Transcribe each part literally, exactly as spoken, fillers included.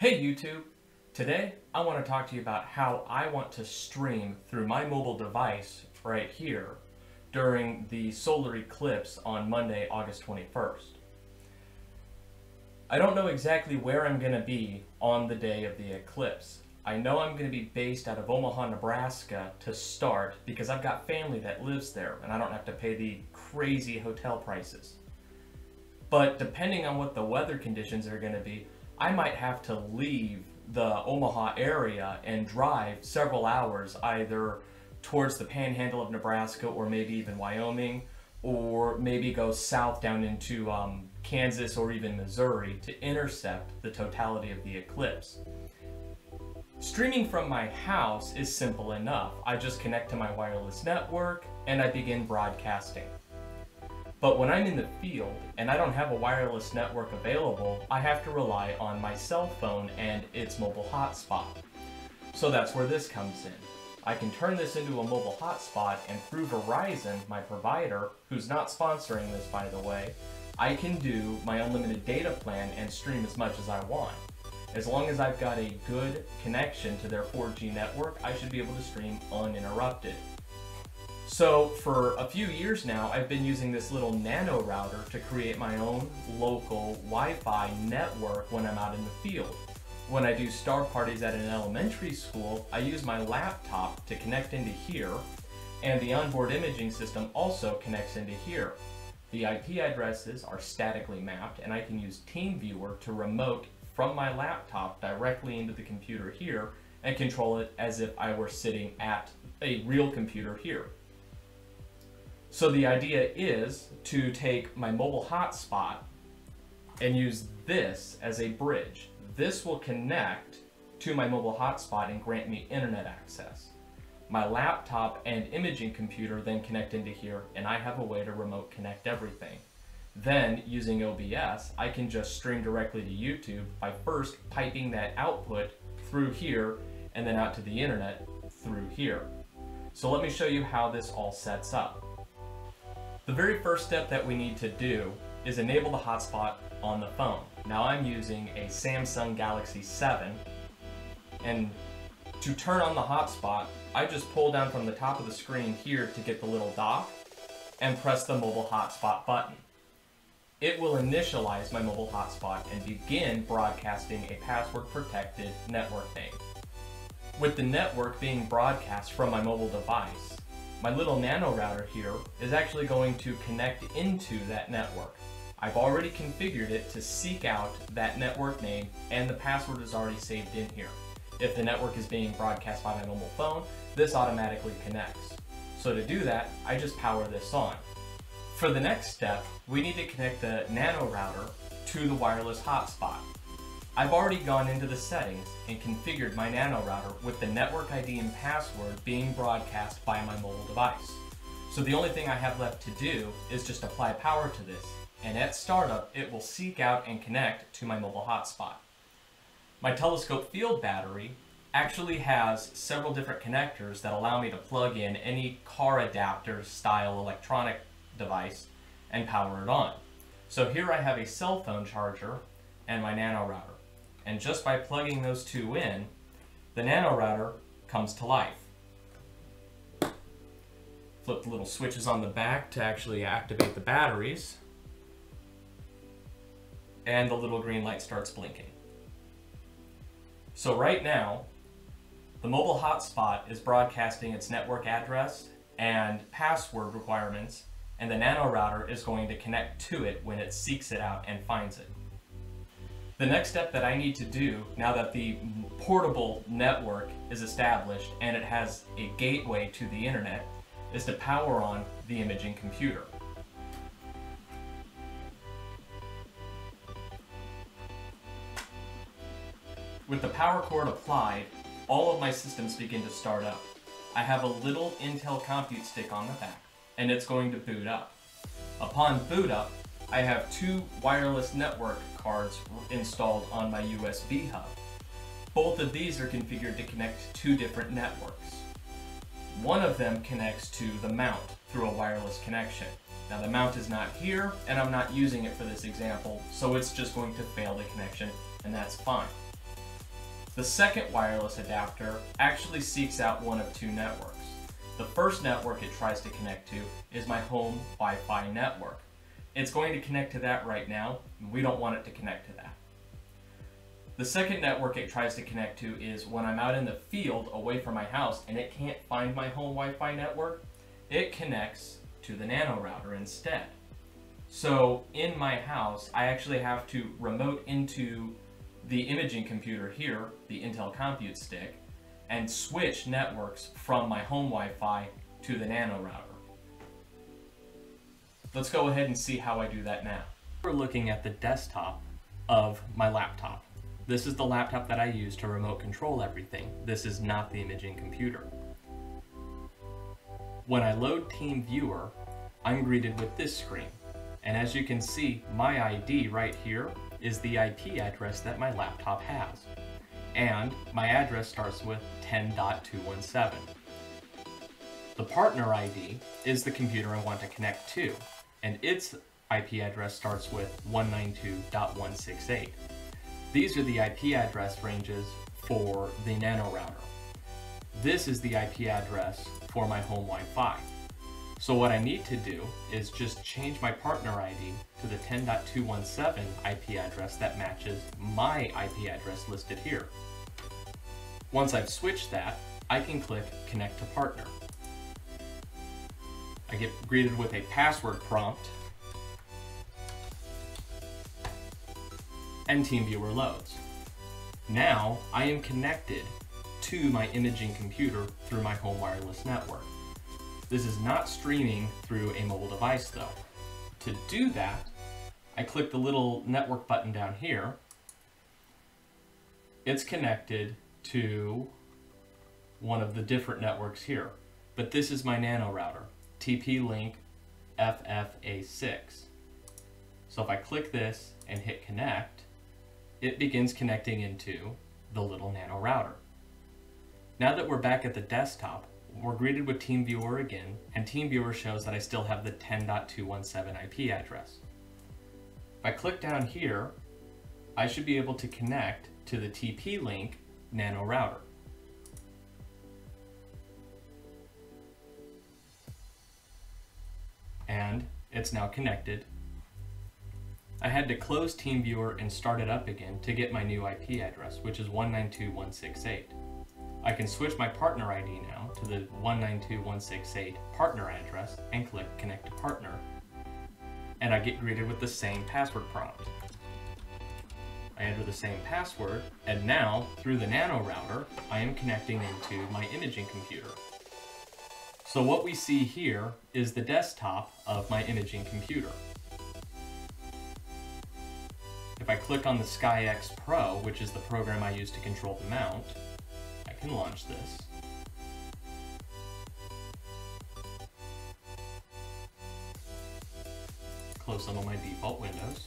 Hey YouTube! Today I want to talk to you about how I want to stream through my mobile device right here during the solar eclipse on Monday, August twenty-first. I don't know exactly where I'm going to be on the day of the eclipse. I know I'm going to be based out of Omaha, Nebraska to start because I've got family that lives there and I don't have to pay the crazy hotel prices. But depending on what the weather conditions are going to be, I might have to leave the Omaha area and drive several hours either towards the panhandle of Nebraska or maybe even Wyoming, or maybe go south down into um, Kansas or even Missouri to intercept the totality of the eclipse. Streaming from my house is simple enough. I just connect to my wireless network and I begin broadcasting. But when I'm in the field and I don't have a wireless network available, I have to rely on my cell phone and its mobile hotspot. So that's where this comes in. I can turn this into a mobile hotspot, and through Verizon, my provider, who's not sponsoring this by the way, I can do my unlimited data plan and stream as much as I want. As long as I've got a good connection to their four G network, I should be able to stream uninterrupted. So for a few years now, I've been using this little nano router to create my own local Wi-Fi network when I'm out in the field. When I do star parties at an elementary school, I use my laptop to connect into here, and the onboard imaging system also connects into here. The I P addresses are statically mapped, and I can use TeamViewer to remote from my laptop directly into the computer here and control it as if I were sitting at a real computer here. So the idea is to take my mobile hotspot and use this as a bridge. This will connect to my mobile hotspot and grant me internet access. My laptop and imaging computer then connect into here, and I have a way to remote connect everything. Then, using O B S, I can just stream directly to YouTube by first piping that output through here and then out to the internet through here. So let me show you how this all sets up. The very first step that we need to do is enable the hotspot on the phone. Now I'm using a Samsung Galaxy seven, and to turn on the hotspot, I just pull down from the top of the screen here to get the little dock and press the mobile hotspot button. It will initialize my mobile hotspot and begin broadcasting a password-protected network name. With the network being broadcast from my mobile device, my little nano router here is actually going to connect into that network. I've already configured it to seek out that network name, and the password is already saved in here. If the network is being broadcast by my mobile phone, this automatically connects. So to do that, I just power this on. For the next step, we need to connect the nano router to the wireless hotspot. I've already gone into the settings and configured my nano router with the network I D and password being broadcast by my mobile device. So the only thing I have left to do is just apply power to this, and at startup it will seek out and connect to my mobile hotspot. My telescope field battery actually has several different connectors that allow me to plug in any car adapter style electronic device and power it on. So here I have a cell phone charger and my nano router. And just by plugging those two in, the nano router comes to life. Flip the little switches on the back to actually activate the batteries, and the little green light starts blinking. So right now, the mobile hotspot is broadcasting its network address and password requirements, and the nano router is going to connect to it when it seeks it out and finds it. The next step that I need to do, now that the portable network is established and it has a gateway to the internet, is to power on the imaging computer. With the power cord applied, all of my systems begin to start up. I have a little Intel compute stick on the back, and it's going to boot up. Upon boot up, I have two wireless network cards installed on my U S B hub. Both of these are configured to connect to two different networks. One of them connects to the mount through a wireless connection. Now the mount is not here, and I'm not using it for this example, so it's just going to fail the connection, and that's fine. The second wireless adapter actually seeks out one of two networks. The first network it tries to connect to is my home Wi-Fi network. It's going to connect to that right now, and we don't want it to connect to that. The second network it tries to connect to is when I'm out in the field away from my house and it can't find my home Wi-Fi network, it connects to the Nano Router instead. So in my house, I actually have to remote into the imaging computer here, the Intel Compute Stick, and switch networks from my home Wi-Fi to the Nano Router. Let's go ahead and see how I do that now. We're looking at the desktop of my laptop. This is the laptop that I use to remote control everything. This is not the imaging computer. When I load TeamViewer, I'm greeted with this screen. And as you can see, my I D right here is the I P address that my laptop has. And my address starts with ten dot two one seven. The partner I D is the computer I want to connect to, and its I P address starts with one ninety-two dot one sixty-eight. These are the I P address ranges for the Nano Router. This is the I P address for my home Wi-Fi. So what I need to do is just change my partner I D to the ten dot two one seven I P address that matches my I P address listed here. Once I've switched that, I can click Connect to Partner. I get greeted with a password prompt, and TeamViewer loads. Now I am connected to my imaging computer through my home wireless network. This is not streaming through a mobile device though. To do that, I click the little network button down here. It's connected to one of the different networks here, but this is my Nano Router, T P Link F F A six. So if I click this and hit connect, it begins connecting into the little Nano Router. Now that we're back at the desktop, we're greeted with TeamViewer again, and TeamViewer shows that I still have the ten dot two one seven I P address. If I click down here, I should be able to connect to the T P Link Nano Router. And it's now connected. I had to close TeamViewer and start it up again to get my new I P address, which is one ninety-two dot one sixty-eight. I can switch my partner I D now to the one ninety-two dot one sixty-eight partner address and click Connect to Partner. And I get greeted with the same password prompt. I enter the same password, and now, through the Nano Router, I am connecting into my imaging computer. So what we see here is the desktop of my imaging computer. If I click on the SkyX Pro, which is the program I use to control the mount, I can launch this. Close some of my default windows.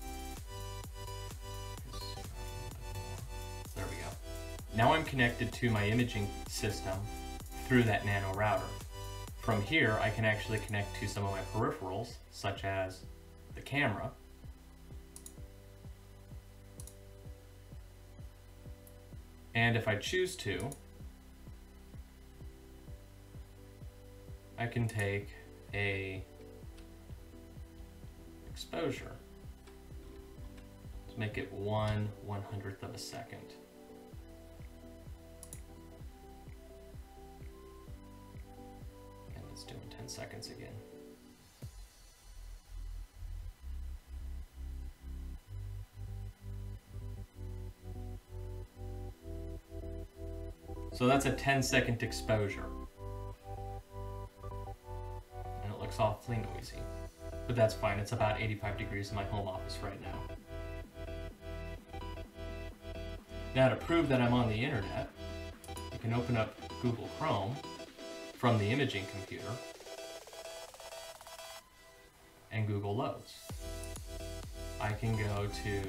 There we go. Now I'm connected to my imaging system through that Nano Router. From here, I can actually connect to some of my peripherals, such as the camera, and if I choose to, I can take a exposure. Let's make it one one hundredth of a second. And let's do it in ten seconds again. So that's a ten second exposure. And it looks awfully noisy. But that's fine, it's about eighty-five degrees in my home office right now. Now to prove that I'm on the internet, you can open up Google Chrome from the imaging computer, and Google loads. I can go to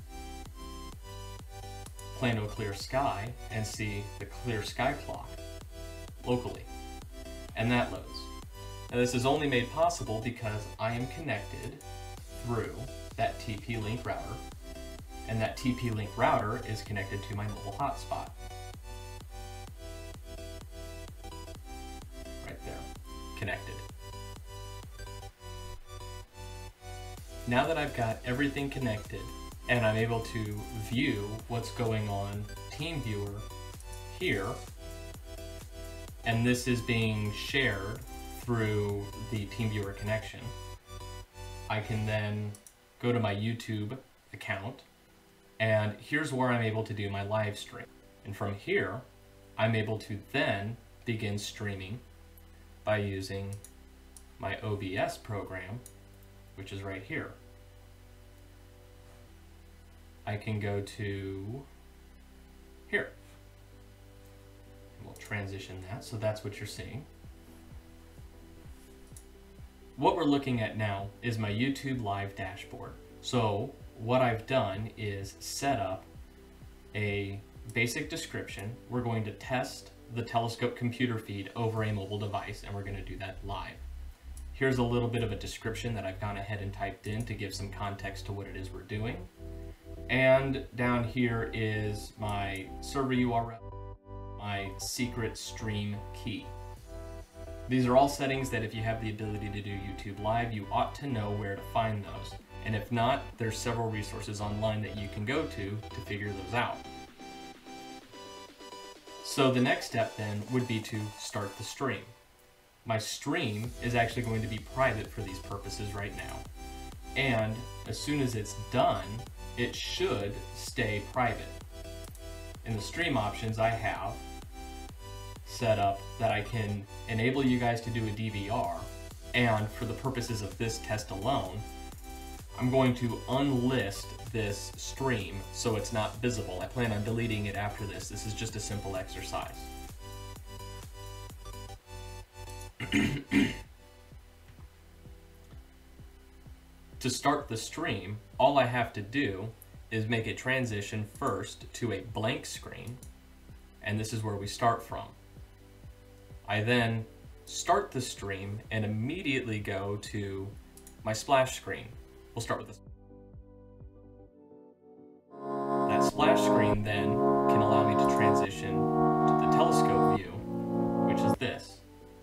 Plano Clear Sky and see the clear sky clock locally, and that loads. Now this is only made possible because I am connected through that T P Link router, And that T P Link router is connected to my mobile hotspot. Right there, connected. Now that I've got everything connected and I'm able to view what's going on TeamViewer here, and this is being shared through the TeamViewer connection, I can then go to my YouTube account, and here's where I'm able to do my live stream. And from here, I'm able to then begin streaming by using my O B S program, which is right here. I can go to here. We'll transition that, so that's what you're seeing. What we're looking at now is my YouTube live dashboard. So what I've done is set up a basic description. We're going to test the telescope computer feed over a mobile device, and we're going to do that live. Here's a little bit of a description that I've gone ahead and typed in to give some context to what it is we're doing. And down here is my server U R L, my secret stream key. These are all settings that if you have the ability to do YouTube Live, you ought to know where to find those. And if not, there's several resources online that you can go to to figure those out. So the next step then would be to start the stream. My stream is actually going to be private for these purposes right now. And as soon as it's done, it should stay private. In the stream options, I have set up that I can enable you guys to do a D V R, and for the purposes of this test alone, I'm going to unlist this stream so it's not visible. I plan on deleting it after this. This is just a simple exercise. To start the stream, all I have to do is make a transition first to a blank screen, and this is where we start from. I then start the stream and immediately go to my splash screen. We'll start with this. That splash screen then can allow me to transition to the telescope view, which is this.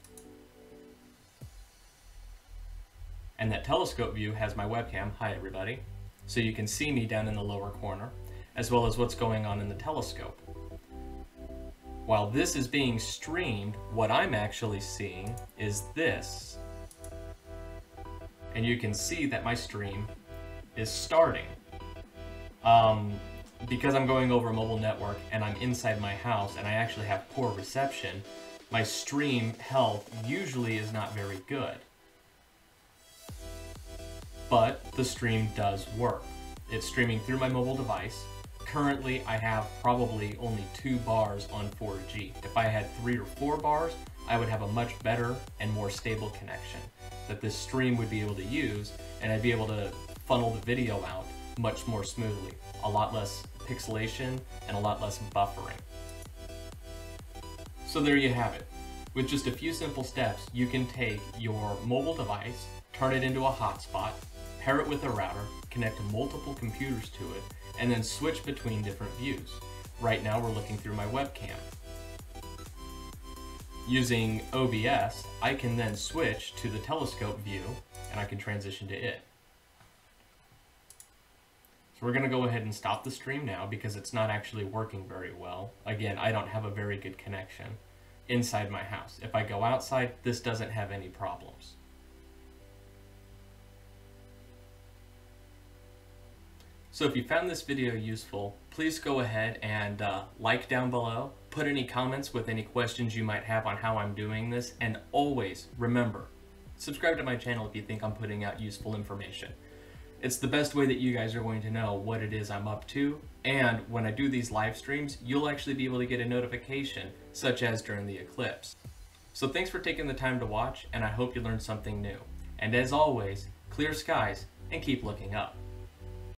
And that telescope view has my webcam, hi everybody, so you can see me down in the lower corner, as well as what's going on in the telescope. While this is being streamed, what I'm actually seeing is this. And you can see that my stream is starting. Um, because I'm going over a mobile network and I'm inside my house and I actually have poor reception, my stream health usually is not very good. But the stream does work. It's streaming through my mobile device. Currently, I have probably only two bars on four G. If I had three or four bars, I would have a much better and more stable connection that this stream would be able to use, and I'd be able to funnel the video out much more smoothly. A lot less pixelation and a lot less buffering. So there you have it. With just a few simple steps, you can take your mobile device, turn it into a hotspot, pair it with a router, connect multiple computers to it, and then switch between different views. Right now we're looking through my webcam. Using O B S, I can then switch to the telescope view and I can transition to it. So we're going to go ahead and stop the stream now because it's not actually working very well. Again, I don't have a very good connection inside my house. If I go outside, this doesn't have any problems. So if you found this video useful, please go ahead and uh, like down below, put any comments with any questions you might have on how I'm doing this, and always remember, subscribe to my channel if you think I'm putting out useful information. It's the best way that you guys are going to know what it is I'm up to, and when I do these live streams, you'll actually be able to get a notification, such as during the eclipse. So thanks for taking the time to watch, and I hope you learned something new. And as always, clear skies and keep looking up.